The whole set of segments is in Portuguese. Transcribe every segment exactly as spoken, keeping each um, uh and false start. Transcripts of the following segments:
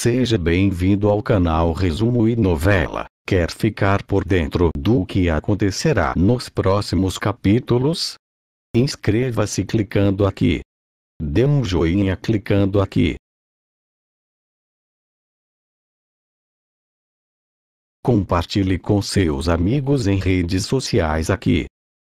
Seja bem-vindo ao canal Resumo e Novela. Quer ficar por dentro do que acontecerá nos próximos capítulos? Inscreva-se clicando aqui. Dê um joinha clicando aqui. Compartilhe com seus amigos em redes sociais aqui.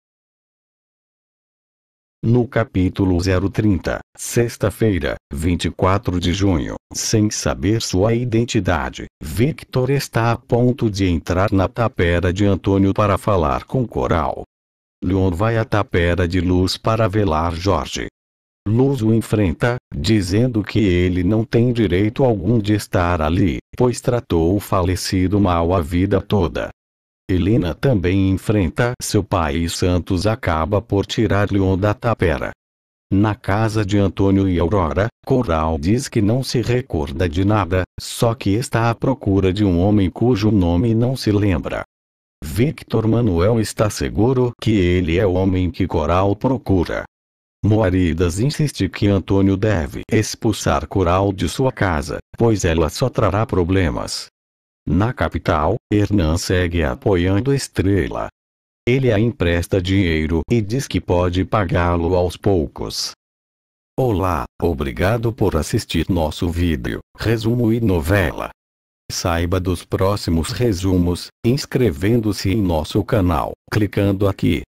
No capítulo zero trinta, sexta-feira, vinte e quatro de junho, sem saber sua identidade, Victor está a ponto de entrar na tapera de Antônio para falar com Coral. Leon vai à tapera de Luz para velar Jorge. Luz o enfrenta, dizendo que ele não tem direito algum de estar ali, pois tratou o falecido mal a vida toda. Helena também enfrenta seu pai e Santos acaba por tirar Leon da tapera. Na casa de Antônio e Aurora, Coral diz que não se recorda de nada, só que está à procura de um homem cujo nome não se lembra. Victor Manuel está seguro que ele é o homem que Coral procura. Moaridas insiste que Antônio deve expulsar Coral de sua casa, pois ela só trará problemas. Na capital, Hernan segue apoiando Estrela. Ele a empresta dinheiro e diz que pode pagá-lo aos poucos. Olá, obrigado por assistir nosso vídeo, Resumo e Novela. Saiba dos próximos resumos, inscrevendo-se em nosso canal, clicando aqui.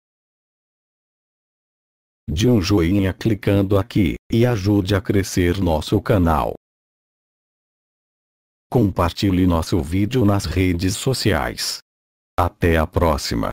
Dê um joinha clicando aqui, e ajude a crescer nosso canal. Compartilhe nosso vídeo nas redes sociais. Até a próxima.